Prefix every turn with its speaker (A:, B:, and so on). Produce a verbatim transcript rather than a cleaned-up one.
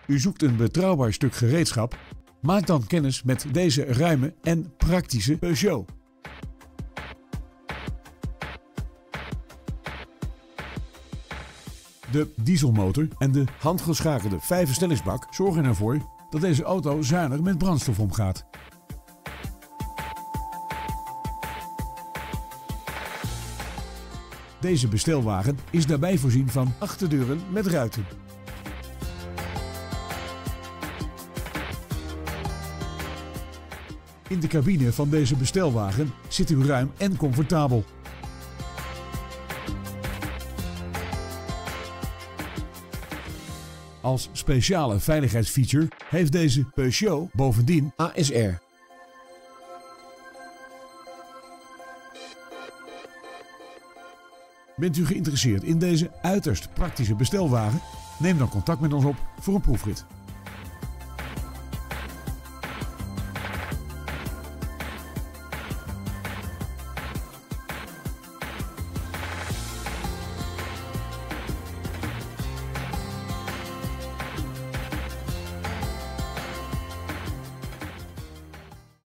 A: U zoekt een betrouwbaar stuk gereedschap? Maak dan kennis met deze ruime en praktische Peugeot. De dieselmotor en de handgeschakelde vijfversnellingsbak zorgen ervoor dat deze auto zuinig met brandstof omgaat. Deze bestelwagen is daarbij voorzien van achterdeuren met ruiten. In de cabine van deze bestelwagen zit u ruim en comfortabel. Als speciale veiligheidsfeature heeft deze Peugeot bovendien
B: A S R.
A: Bent u geïnteresseerd in deze uiterst praktische bestelwagen? Neem dan contact met ons op voor een proefrit.